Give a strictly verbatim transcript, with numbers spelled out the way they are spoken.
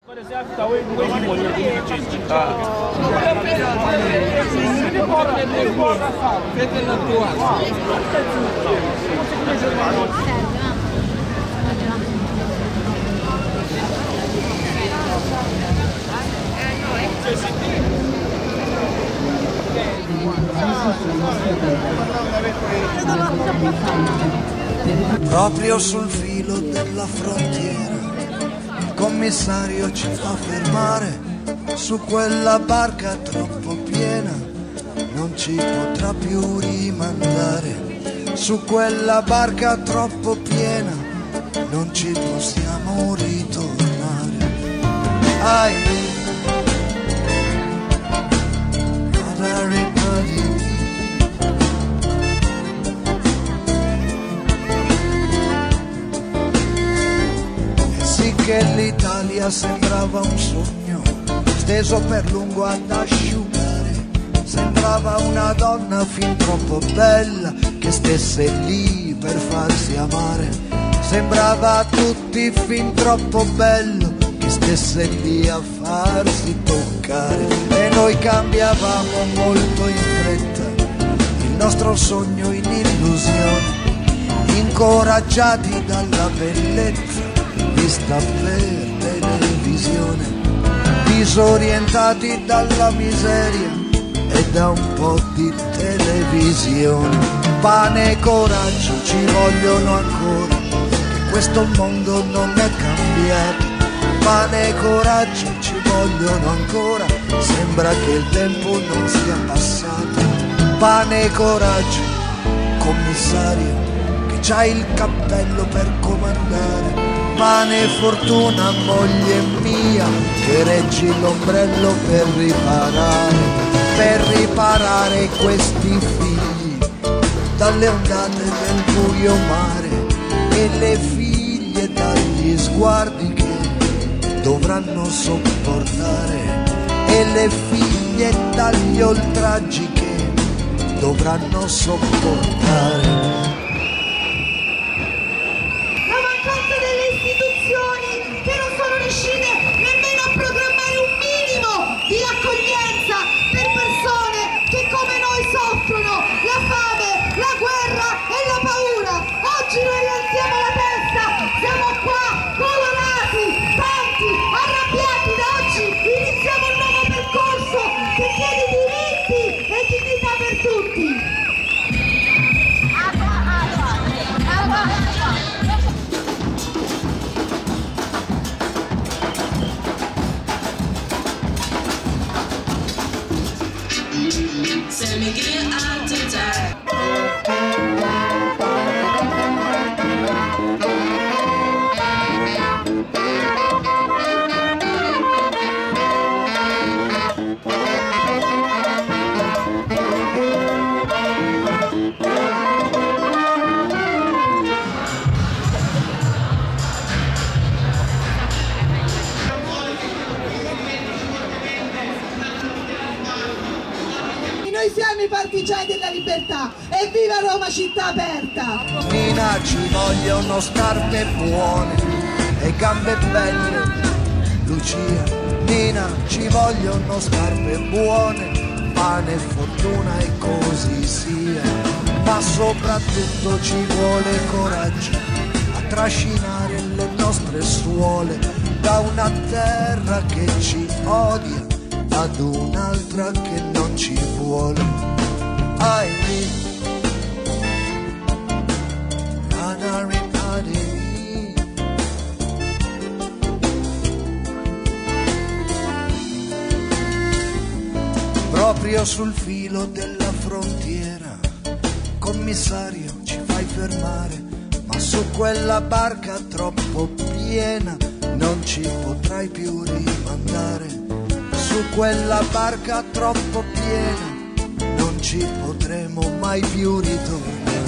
Proprio sul filo della frontiera il commissario ci fa fermare. Su quella barca troppo piena non ci potrà più rimandare. Su quella barca troppo piena non ci possiamo ritornare. Ai che l'Italia sembrava un sogno steso per lungo ad asciugare. Sembrava una donna fin troppo bella che stesse lì per farsi amare. Sembrava a tutti fin troppo bello che stesse lì a farsi toccare. E noi cambiavamo molto in fretta il nostro sogno in illusione, incoraggiati dalla bellezza vista per televisione, disorientati dalla miseria e da un po' di televisione. Pane e coraggio ci vogliono ancora, che questo mondo non è cambiato. Pane e coraggio ci vogliono ancora, sembra che il tempo non sia passato. Pane e coraggio, commissario, che c'hai il cappello per comandare. Pane e fortuna, moglie mia, che reggi l'ombrello per riparare, per riparare questi figli dalle ondate del buio mare, e le figlie dagli sguardi che dovranno sopportare, e le figlie dagli oltraggi che dovranno sopportare. Che non sono riuscite nemmeno a programmare un minimo di accoglienza per persone che come noi soffrono la fame, la guerra e la paura. Oggi noi alziamo la testa, siamo qua colorati, tanti, arrabbiati. Da oggi iniziamo un nuovo percorso che chiede diritti e dignità per tutti. Se mi guia a tentar. Noi siamo i partigiani della libertà e viva Roma città aperta! Nina, ci vogliono scarpe buone e gambe belle. Lucia, Nina, ci vogliono scarpe buone, pane e fortuna e così sia. Ma soprattutto ci vuole coraggio a trascinare le nostre suole da una terra che ci odia ad un'altra che non ci vuole. Ai proprio sul filo della frontiera, commissario, ci fai fermare, ma su quella barca troppo piena non ci potrai più rimandare. Su quella barca troppo piena non ci potremo mai più ritornare.